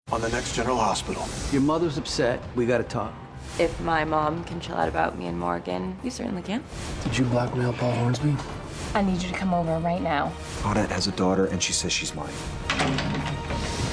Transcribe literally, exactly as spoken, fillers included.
on the next General Hospital. Your mother's upset. We gotta talk. If my mom can chill out about me and Morgan, you certainly can. Did you blackmail Paul Hornsby? I need you to come over right now. Claudette has a daughter, and she says she's mine.